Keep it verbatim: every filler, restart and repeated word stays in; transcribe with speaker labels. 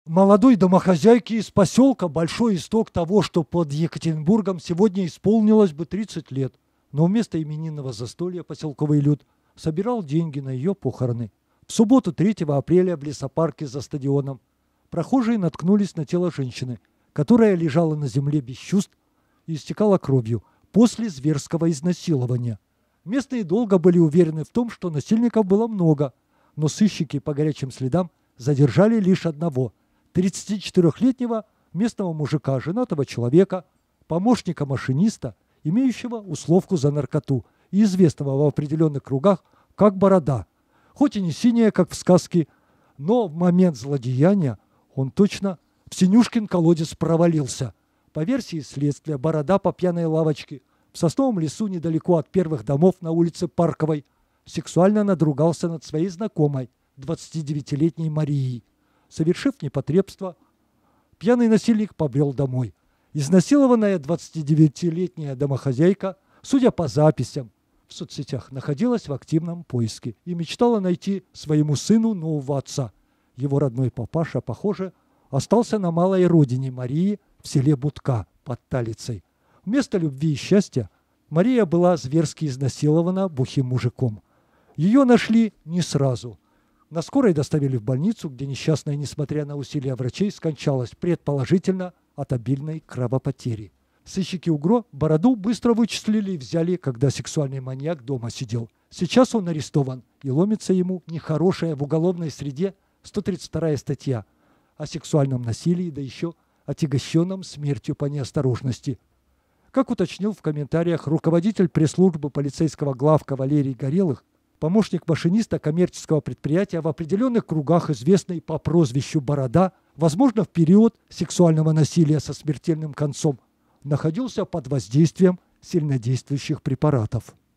Speaker 1: молодой домохозяйке из поселка большой исток того, что под Екатеринбургом сегодня исполнилось бы тридцать лет. Но вместо именинного застолья поселковый люд собирал деньги на ее похороны. В субботу третьего апреля в лесопарке за стадионом прохожие наткнулись на тело женщины, которая лежала на земле без чувств и истекала кровью после зверского изнасилования. Местные долго были уверены в том, что насильников было много, но сыщики по горячим следам задержали лишь одного – тридцатичетырёхлетнего местного мужика, женатого человека, помощника машиниста, имеющего условку за наркоту и известного в определенных кругах как Борода. Хоть и не синяя, как в сказке, но в момент злодеяния он точно в Синюшкин колодец провалился. По версии следствия, Борода по пьяной лавочке в сосновом лесу недалеко от первых домов на улице Парковой сексуально надругался над своей знакомой, двадцатидевятилетней Марией. Совершив непотребство, пьяный насильник побрел домой. Изнасилованная двадцатидевятилетняя домохозяйка, судя по записям в соцсетях, находилась в активном поиске и мечтала найти своему сыну нового отца. Его родной папаша, похоже, остался на малой родине Марии в селе Будка под Талицей. Вместо любви и счастья Мария была зверски изнасилована бухим мужиком. Ее нашли не сразу. На скорой доставили в больницу, где несчастная, несмотря на усилия врачей, скончалась, предположительно, от обильной кровопотери. Сыщики УГРО Бороду быстро вычислили и взяли, когда сексуальный маньяк дома сидел. Сейчас он арестован, и ломится ему нехорошая в уголовной среде сто тридцать вторая статья о сексуальном насилии, да еще отягощенном смертью по неосторожности. Как уточнил в комментариях руководитель пресс-службы полицейского главка Валерий Горелых, помощник машиниста коммерческого предприятия в определенных кругах, известный по прозвищу Борода, возможно, в период сексуального насилия со смертельным концом, находился под воздействием сильнодействующих препаратов.